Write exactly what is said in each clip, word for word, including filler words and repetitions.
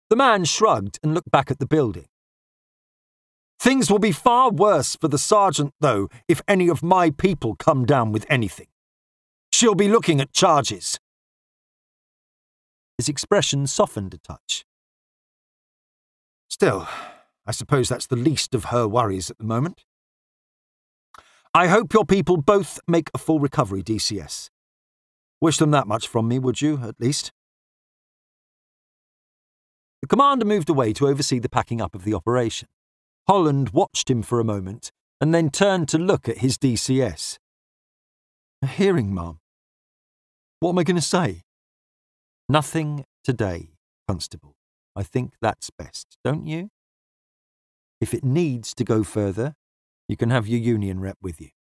The man shrugged and looked back at the building. Things will be far worse for the sergeant, though, if any of my people come down with anything. She'll be looking at charges. His expression softened a touch. Still, I suppose that's the least of her worries at the moment. I hope your people both make a full recovery, D C S. Wish them that much from me, would you, at least? The commander moved away to oversee the packing up of the operation. Holland watched him for a moment and then turned to look at his D C S. A hearing, ma'am. What am I going to say? Nothing today, Constable. I think that's best, don't you? If it needs to go further, you can have your union rep with you.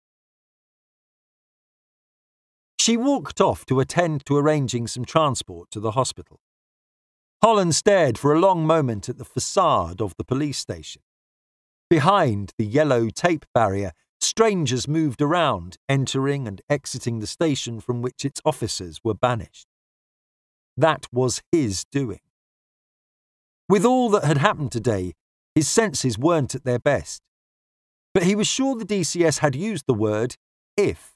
She walked off to attend to arranging some transport to the hospital. Holland stared for a long moment at the facade of the police station. Behind the yellow tape barrier, strangers moved around, entering and exiting the station from which its officers were banished. That was his doing. With all that had happened today, his senses weren't at their best. But he was sure the D C S had used the word if.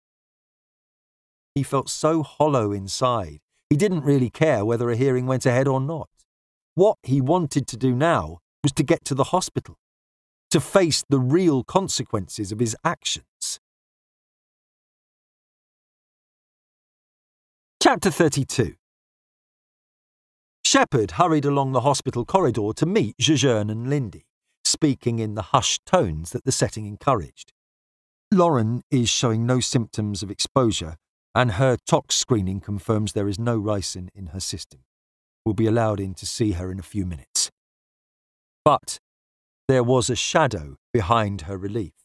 He felt so hollow inside, he didn't really care whether a hearing went ahead or not. What he wanted to do now was to get to the hospital, to face the real consequences of his actions. Chapter thirty-two. Shepherd hurried along the hospital corridor to meet Jejerne and Lindy, speaking in the hushed tones that the setting encouraged. Lauren is showing no symptoms of exposure, and her tox screening confirms there is no ricin in her system. We'll be allowed in to see her in a few minutes. But there was a shadow behind her relief.